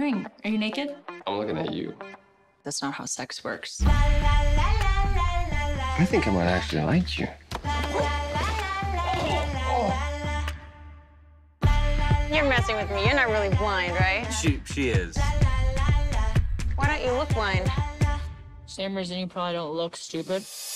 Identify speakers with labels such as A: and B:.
A: doing? Are you naked?
B: I'm looking at you.
A: That's not how sex works.
B: I think I might actually like you.
C: You're messing with me. You're not really blind, right?
D: She is.
C: Why don't you look blind?
A: Same reason you probably don't look stupid.